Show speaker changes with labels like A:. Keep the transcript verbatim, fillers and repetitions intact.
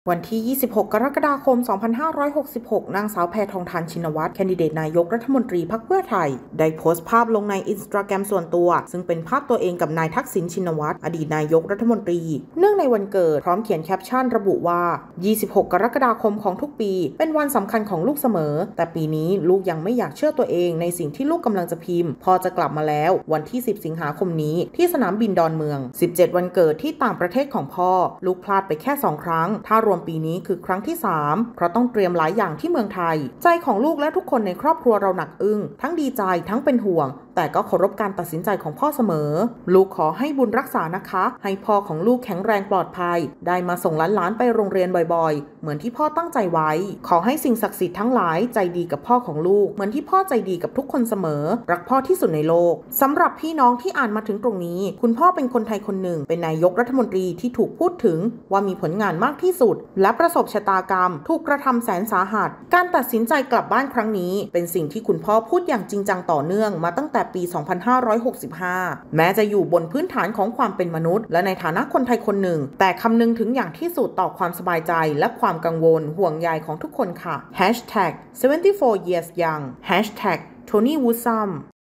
A: วันที่ ยี่สิบหก กรกฎาคม สองพันห้าร้อยหกสิบหก นางสาวแพทองธารชินวัตร แคนดิเดตนายกรัฐมนตรีพรรคเพื่อไทย ได้โพสต์ภาพลงในอินสตาแกรมส่วนตัว ซึ่งเป็นภาพตัวเองกับนายทักษิณชินวัตร อดีตนายกรัฐมนตรี เนื่องในวันเกิด พร้อมเขียนแคปชั่นระบุว่า ยี่สิบหก กรกฎาคมของทุกปี เป็นวันสำคัญของลูกเสมอ แต่ปีนี้ลูกยังไม่อยากเชื่อตัวเองในสิ่งที่ลูกกำลังจะพิมพ์พอจะกลับมาแล้ววันที่ สิบ สิงหาคมนี้ที่สนามบินดอนเมือง สิบเจ็ด วันเกิดที่ต่างประเทศของพ่อลูกพลาดไปแค่สองครั้งถ้ารวมปีนี้คือครั้งที่สามเพราะต้องเตรียมหลายอย่างที่เมืองไทยใจของลูกและทุกคนในครอบครัวเราหนักอึ้งทั้งดีใจทั้งเป็นห่วงแต่ก็เคารพการตัดสินใจของพ่อเสมอลูกขอให้บุญรักษานะคะให้พ่อของลูกแข็งแรงปลอดภัยได้มาส่งหลานๆไปโรงเรียนบ่อยๆเหมือนที่พ่อตั้งใจไว้ขอให้สิ่งศักดิ์สิทธิ์ทั้งหลายใจดีกับพ่อของลูกเหมือนที่พ่อใจดีกับทุกคนเสมอรักพ่อที่สุดในโลกสำหรับพี่น้องที่อ่านมาถึงตรงนี้คุณพ่อเป็นคนไทยคนหนึ่งเป็นนายกรัฐมนตรีที่ถูกพูดถึงว่ามีผลงานมากที่สุดและประสบชะตากรรมถูกกระทำแสนสาหัสการตัดสินใจกลับบ้านครั้งนี้เป็นสิ่งที่คุณพ่อพูดอย่างจริงจังต่อเนื่องมาตั้งแต่ปี สองพันห้าร้อยหกสิบห้า แม้จะอยู่บนพื้นฐานของความเป็นมนุษย์และในฐานะคนไทยคนหนึ่งแต่คำนึงถึงอย่างที่สุดต่อความสบายใจและความกังวลห่วงใยของทุกคนค่ะ แฮชแท็ก เซเวนตี้โฟร์ years young แฮชแท็ก โทนี่ วูดซัม